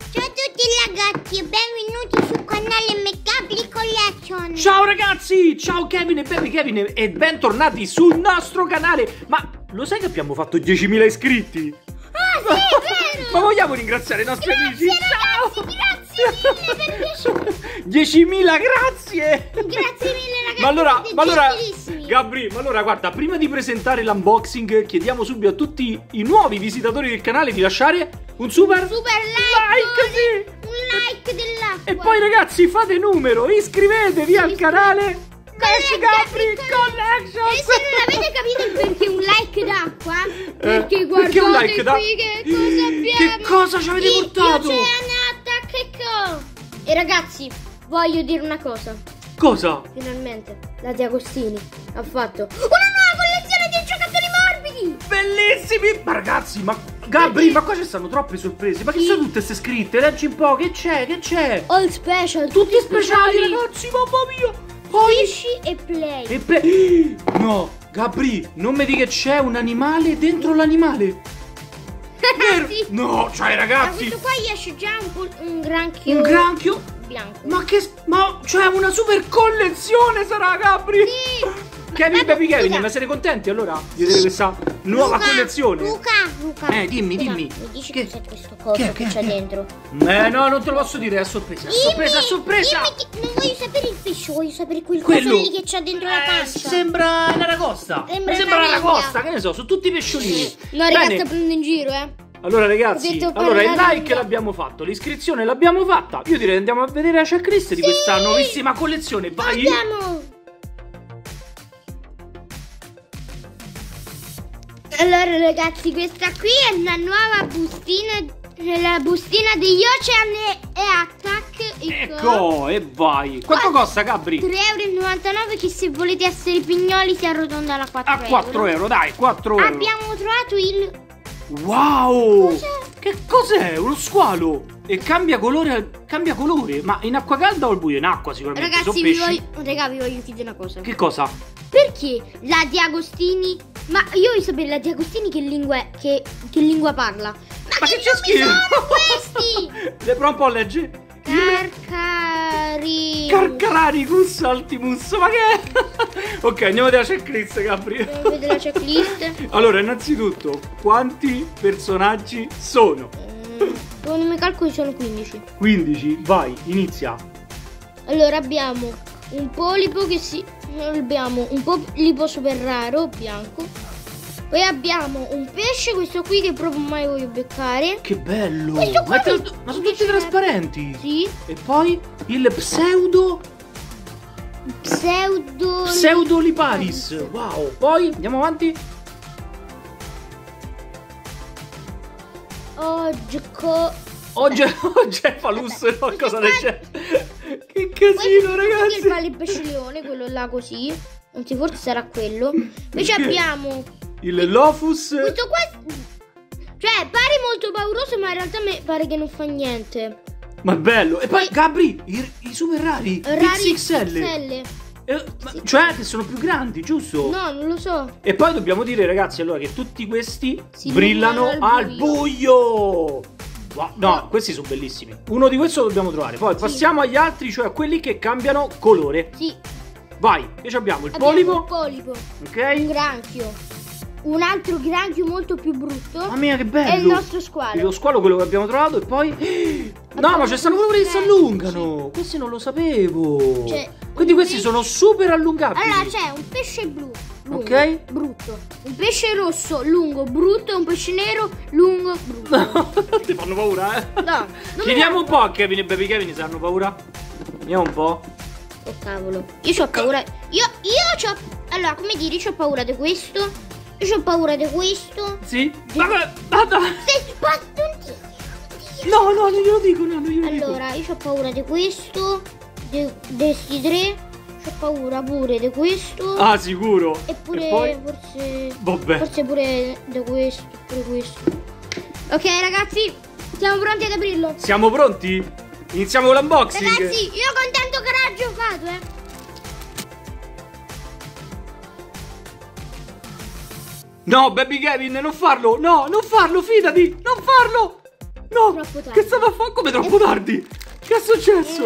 Ciao a tutti ragazzi e benvenuti sul canale McGabry Collection. Ciao ragazzi, ciao Kevin e Baby Kevin e bentornati sul nostro canale. Ma lo sai che abbiamo fatto 10.000 iscritti? Ah sì, è vero. Ma vogliamo ringraziare i nostri amici? Ragazzi, grazie mille per 10.000, grazie. Grazie mille ragazzi. Ma allora, gentilissimi. Gabri, ma allora guarda, prima di presentare l'unboxing chiediamo subito a tutti i nuovi visitatori del canale di lasciare un super like, sì. un like dell'acqua. E poi ragazzi fate numero, iscrivetevi al canale McGabry Collection. E se non avete capito il perché un like d'acqua, perché guardate perché un like qui che cosa abbiamo. Che cosa ci avete portato? E ragazzi, voglio dire una cosa. Cosa? Finalmente la Di Agostini ha fatto una nuova collezione di giocattoli morbidi. Bellissimi! Ma ragazzi, ma Gabri, ma qua ci stanno troppe sorprese. Ma che sono tutte queste scritte? Leggi un po', che c'è? Che c'è? All special, Tutti speciali, ragazzi, mamma mia! Poi Fishy e Play. e no, Gabri, non mi dica che c'è un animale dentro l'animale. Sì. No, cioè Da ragazzi, questo qua esce già un granchio. un granchio. bianco. Ma cioè una super collezione sarà, Gabri? Sì. Kevin, Baby scusa. Kevin, ma siete contenti allora di vedere questa nuova collezione? Luca. Dimmi, Scusa, dimmi. Mi dici Che? cos'è questo coso che c'è dentro? No, non te lo posso dire, è a sorpresa. Sorpresa, sorpresa. Dimmi, non voglio sapere il pesce, voglio sapere quel Quello. coso lì che c'ha dentro la pancia. Sembra un'aragosta. Sembra Mi sembra una un'aragosta, che ne so, sono tutti pesciolini. No, ragazzi, Bene. sto prendendo in giro, Allora Ho ragazzi, detto allora il parlare like di- l'abbiamo fatto, l'iscrizione l'abbiamo fatta. Io direi andiamo a vedere la checklist di questa nuovissima collezione. Vai. Andiamo. Allora ragazzi, questa qui è una nuova bustina, la bustina degli Ocean e Attack. Ecco, e vai. Quanto costa, Gabri? 3,99 €, che se volete essere pignoli si arrotonda a 4 A 4 euro, dai, 4 euro. Abbiamo trovato il... Wow! Cos'è? Che cos'è? Uno squalo! E cambia colore, ma in acqua calda o al buio? In acqua sicuramente, Ragazzi, sono vi pesci. voglio chiedere una cosa. Che cosa? Perché la Di Agostini... Ma io voglio sapere la Di Agostini che lingua parla. Ma che c'è scritto? Sono questi? Le prova un po' a leggere. Carcararicus altimus, ma che è? Ok, andiamo a vedere la checklist, Gabri. Andiamo a vedere la checklist. Allora, innanzitutto, quanti personaggi sono? Secondo i miei calcoli sono 15. 15, vai, inizia. Allora abbiamo un polipo abbiamo un polipo super raro, bianco. Poi abbiamo un pesce, questo qui che proprio mai voglio beccare. Che bello! Questo qua Ma sono tutti trasparenti. Sì. E poi il Pseudoliparis. Wow. Poi andiamo avanti. Ogefalus, no, cosa del genere. Che casino, ragazzi. Questo è il pesce leone, quello là così. Anzi, forse sarà quello. Invece abbiamo Il Lofus. questo qua. Cioè, pare molto pauroso, ma in realtà mi pare che non fa niente. Ma bello. E poi Gabri, i super rari. Rari XXL. Cioè che sono più grandi, giusto? No, non lo so. E poi dobbiamo dire, ragazzi, allora che tutti questi Si brillano illuminano al al buio. Wow, no, questi sono bellissimi. Uno di questi lo dobbiamo trovare. Poi passiamo agli altri, cioè a quelli che cambiano colore. Sì. Vai, che abbiamo il Abbiamo polipo. un polipo, un Ok. granchio, un altro granchio molto più brutto. Mamma mia, che bello. E il nostro squalo. Lo squalo, quello che abbiamo trovato. E poi no, ma ci stanno proprio quelli che si allungano. Questi non lo sapevo. Cioè, Quindi un questi pesce- sono super allungabili. Allora c'è un pesce blu, lungo, Ok. brutto, un pesce rosso, lungo, brutto, e un pesce nero, lungo, brutto. Ti fanno paura, eh? No, non Chiediamo un po' a Kevin e Baby Kevin se hanno paura. Vediamo un po'. Oh cavolo, io ho paura. Io c'ho. Allora, come dire, io ho paura di questo. Io ho paura di questo. Sì? Vabbè, vada. Sei spattonti. No, non glielo dico, no, non glielo dico. Allora, io ho paura di questo. Di questi tre. Ho paura pure di questo. Ah, sicuro. Eppure E poi? forse. Vabbè. Forse pure di questo. Pure questo. Ok, ragazzi, siamo pronti ad aprirlo. Siamo pronti? Iniziamo con l'unboxing. Ragazzi, io con tanto coraggio ho fatto, No, Baby Kevin, non farlo. No, non farlo, fidati. Non farlo. No, Troppo tardi. che stava a fare? Come troppo tardi? Che è successo?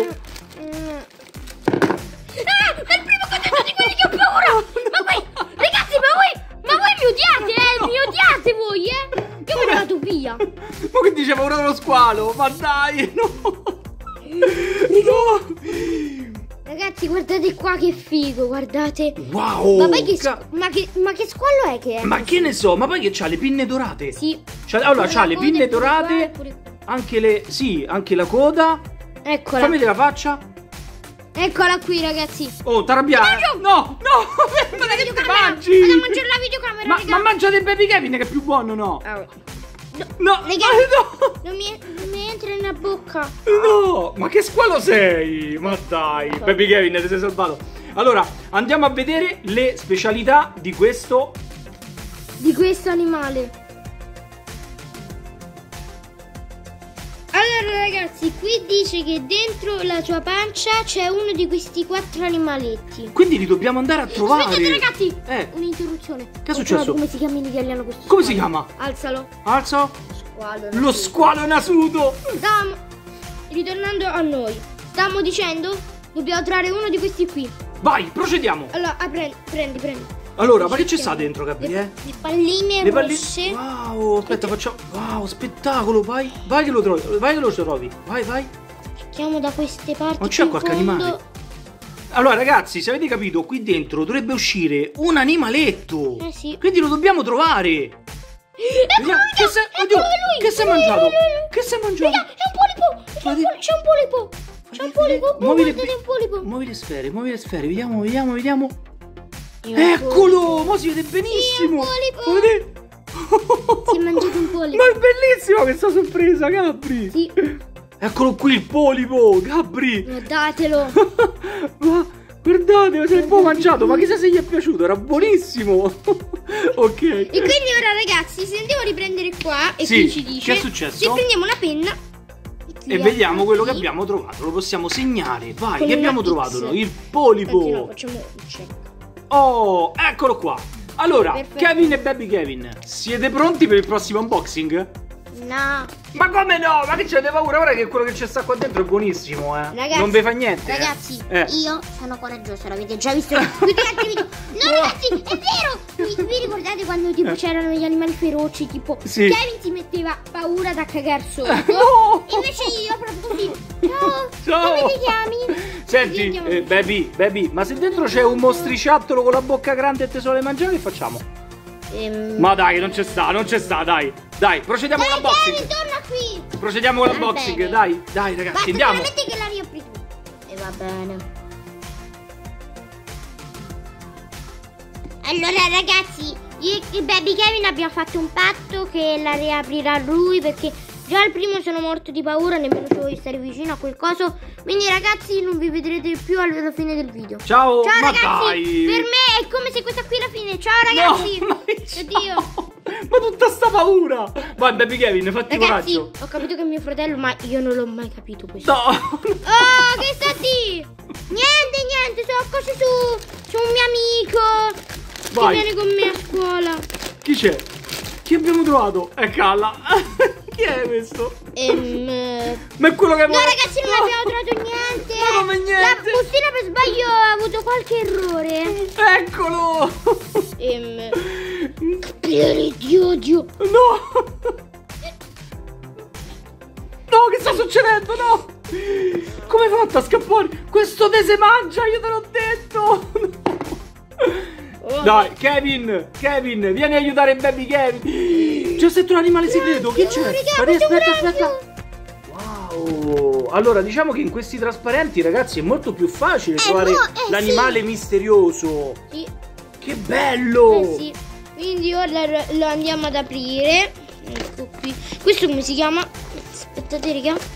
Ah, è il primo contenuto di quelli che ho paura! Ma poi, ragazzi, ma voi mi odiate, mi odiate voi, Io me ne vado via. Ma che dice paura dello squalo? Ma dai, no! No! Ragazzi, guardate qua che figo, guardate. Wow! Ma poi ma che squallo è che è? Ma che ne so, ma poi che c'ha le pinne dorate? Sì. Allora, c'ha le coda pinne è pure qua, dorate, è pure qua. anche le... Sì, anche la coda. Eccola. Fammi vedere la faccia. Eccola qui, ragazzi. Oh, t'arrabbiare. No, ma La che ti videocamera. mangi? Vado a mangiare la videocamera, Ma raga. mangiate Baby Kevin che è più buono, no? No, Raga, no, non mi entra nella bocca. no, ma che squalo sei? Ma dai, Baby Kevin, ti sei salvato. Allora, andiamo a vedere le specialità di questo. Di questo animale. Allora ragazzi, qui dice che dentro la sua pancia c'è uno di questi 4 animaletti. Quindi li dobbiamo andare a trovare. Aspettate ragazzi, Eh. un'interruzione. Che è successo? Come si chiama in italiano questo Come squalo? si chiama? Alzalo. Alzo. Squalo. Lo squalo nasuto. Ritornando a noi, stavamo dicendo, dobbiamo trovare uno di questi qui. Vai, procediamo. Allora, prendi. Allora, ma che c'è sta dentro, Gabriele? Le palline Le palline. rosse. Wow, aspetta, facciamo. Wow, spettacolo, vai che lo trovi. Vai che lo trovi. Vai. Cerchiamo da queste parti. Non c'è più in qualche fondo. animale? Allora, ragazzi, se avete capito, qui dentro dovrebbe uscire un animaletto. Sì. Quindi lo dobbiamo trovare. Vediamo. Che sei? Oddio, che sei mangiato? Che sei mangiato? Raga, è un polipo! C'è un polipo! C'è un polipo! Guardate un polipo! Muovi le sfere, vediamo. Eccolo! Ma si vede benissimo! Sì, è un polipo! Lo vedete? Si è mangiato un polipo! Ma è bellissima questa sorpresa, Gabri! Sì. Eccolo qui il polipo, Gabri! Guardatelo! Ma guardate, se l'è un po' mangiato, ma chissà se gli è piaciuto, era buonissimo! Ok. E quindi ora ragazzi, se andiamo a riprendere qua, e Sì, qui ci dice, che è successo? se prendiamo una penna E vediamo quello che abbiamo trovato, lo possiamo segnare. Vai, Con che abbiamo una trovato X. noi? Il Anzi, no, polipo! facciamo un check. Oh, eccolo qua! Allora, Perfetto. Kevin e Baby Kevin, siete pronti per il prossimo unboxing? No. Ma come no? Ma che c'avete paura? Ora che quello che c'è sta qua dentro è buonissimo, Ragazzi, non vi fa niente. Ragazzi, Eh. io sono coraggioso, l'avete già visto in tutti gli altri video. No ragazzi, è vero! Vi ricordate quando tipo c'erano gli animali feroci, tipo Sì. Kevin si metteva paura da cagar sotto. No! Invece io proprio così. Ciao! Ciao! Come ti chiami? Senti, Così andiamo- Baby, ma se dentro c'è un mostriciattolo con la bocca grande e te suole mangiare, che facciamo? Ma dai, non c'è sta, dai. Dai, procediamo con Dai l'unboxing. Kevin, torna qui! Procediamo con Va l'unboxing, bene. dai ragazzi, Basta andiamo. solamente che la riapri tu. E va bene. Allora ragazzi, io e Baby Kevin abbiamo fatto un patto che la riaprirà lui, perché già al primo sono morto di paura, nemmeno se voglio stare vicino a quel coso. Quindi ragazzi non vi vedrete più alla fine del video. Ciao, Ciao ma ragazzi, dai. per me è come se questa qui è la fine. Ciao ragazzi. No, ma Addio. Ma tutta sta paura. Vai Baby Kevin, fatti Ragazzi, coraggio. ho capito che è mio fratello, ma io non l'ho mai capito questo. No. Oh, che sta di? Niente, sono cose su un mio amico Vai. che viene con me a scuola. Chi c'è? Chi abbiamo trovato? È Calla. Chi è questo? Ma è quello che No ragazzi, non abbiamo trovato niente. Ma come niente? La bustina per sbaglio ha avuto qualche errore. Eccolo. Capelli di odio. No. No, che sta succedendo? No. Come hai fatto a scappare? Questo te se mangia, io te l'ho detto. No. Dai, Kevin, vieni a aiutare Baby Kevin. C'è stato un animale segreto, che c'è? Aspetta. Wow. Allora, diciamo che in questi trasparenti, ragazzi, è molto più facile trovare l'animale misterioso. Sì. Che bello! Sì. Quindi ora lo andiamo ad aprire. Ecco qui. Questo come si chiama? Aspettate, raga.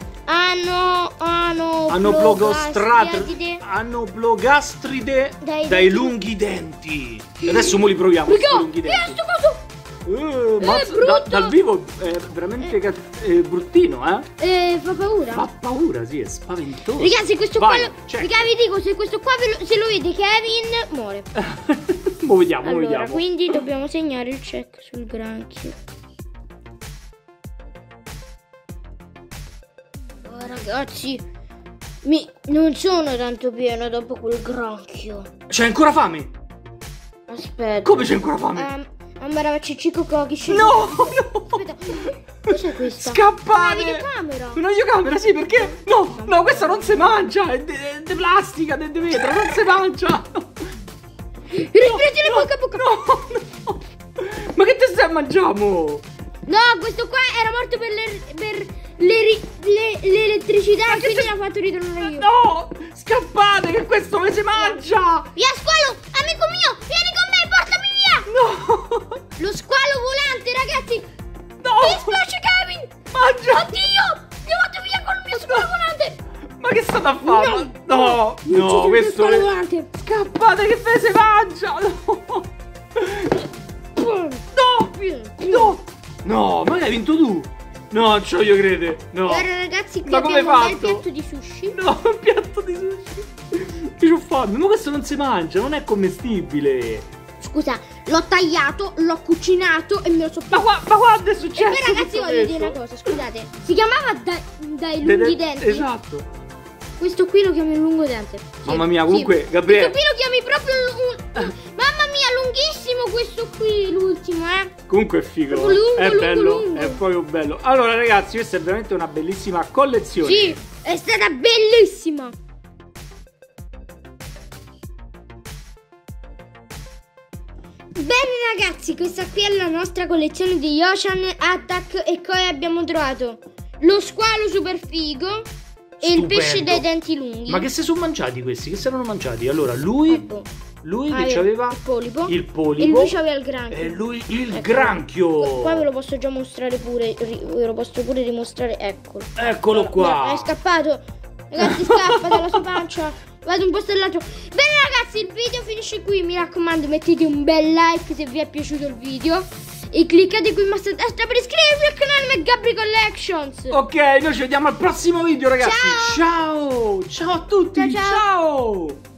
Anoplogastride dai lunghi denti. Adesso mo li proviamo. Raga, questi lunghi denti. sto coso. Ma brutto. dal vivo è veramente bruttino, eh? Fa paura. Fa paura, sì, è spaventoso. Ragazzi, questo Vai, qua, check. raga, vi dico, se questo qua se lo vede Kevin, muore. Mo vediamo, Allora, quindi dobbiamo segnare il check sul granchio. Ragazzi, non sono tanto pieno dopo quel granchio. C'hai ancora fame? Aspetta. Come c'hai ancora fame? Andare a Ciccico Cochi. No, Aspetta, cos'è questa? Scappare! Una videocamera. Una videocamera, sì, perché? No, questa non si mangia, è di plastica, di vetro, non si mangia. Riprendile poco a poco. No. Ma che te stai a mangiamo? No, questo qua era morto per l'elettricità, quindi l'ha fatto ritornare io. No, scappate che questo me si mangia. Via squalo, amico mio, vieni con me, portami via. No. Lo squalo volante, ragazzi. No. Mi dispiace, Kevin. Mangia. Oddio, mi vado via con il mio squalo volante. Ma che state a fare? No, questo squalo volante. Scappate che me si mangia. No, ma l'hai vinto tu. No, non ci voglio credere. No. Guarda ragazzi, qui ma come hai abbiamo un fatto? bel piatto di sushi. No, un piatto di sushi. Che c'ho fame? Ma questo non si mangia, non è commestibile. Scusa, l'ho tagliato, l'ho cucinato e me lo so. Ma guarda è successo. E poi ragazzi voglio dire una cosa, scusate. Si chiamava dai lunghi denti. Esatto. Questo qui lo chiami un lungo dente. Sì, Mamma mia, comunque, sì. Gabriele. Questo qui lo chiami proprio mamma mia, lunghissimo questo qui, l'ultimo, Comunque è figo. Lungo, è bello, lungo. è proprio bello. Allora, ragazzi, questa è veramente una bellissima collezione. Sì, è stata bellissima. Bene ragazzi, questa qui è la nostra collezione di Ocean Attack e poi abbiamo trovato lo squalo super figo e il pesce dai denti lunghi. Ma che si sono mangiati questi? Che si erano mangiati? Allora, lui che aveva il polipo. E lui c'aveva il granchio. E lui il granchio. Qua ve lo posso già mostrare pure, ve lo posso pure dimostrare, eccolo. Eccolo qua. È scappato. Ragazzi, scappa dalla sua pancia. Vado un posto all'altro. Bene ragazzi, il video finisce qui. Mi raccomando, mettete un bel like se vi è piaciuto il video e cliccate qui in basso a destra per iscrivervi al canale Gabri Collections. Ok, noi ci vediamo al prossimo video ragazzi. Ciao a tutti. Ciao.